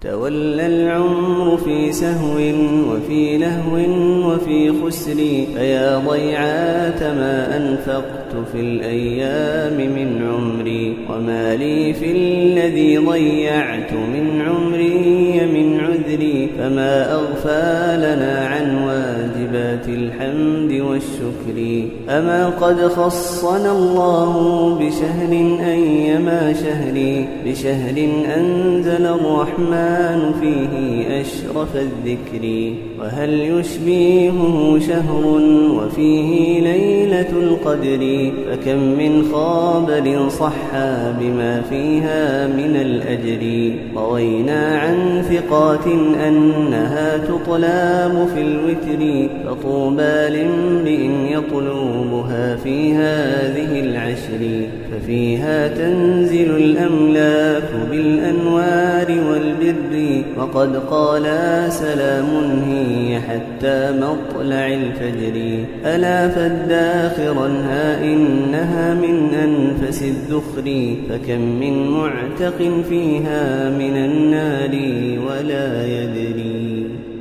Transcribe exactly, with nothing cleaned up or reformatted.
تولى العمر في سهو وفي لهو وفي خسر، فيا ضيعات ما أنفقت في الأيام من عمري، وما لي في الذي ضيعت من عمري من عذري، فما أغفى لنا عن واجبات الحمد والشكر. أما قد خصنا الله بشهر أيما شهر، بشهر أنزل الرحمن فيه أشرف الذكر، وهل يشبيهه شهر وفيه ليلة القدر، فكم من خابر صحى بما فيها من الأجر. روينا عن ثقات أنها تطلب في الوتر، فطوبى لامرئ يطلبها في هذه العشر، ففيها تنزل الأملاك بالأنوار والبر، وقد قال سلام هي حتى مطلع الفجر. ألا فاداخرا ها إنها من أنفس الذخر، فكم من معتق فيها من النار ولا يدري.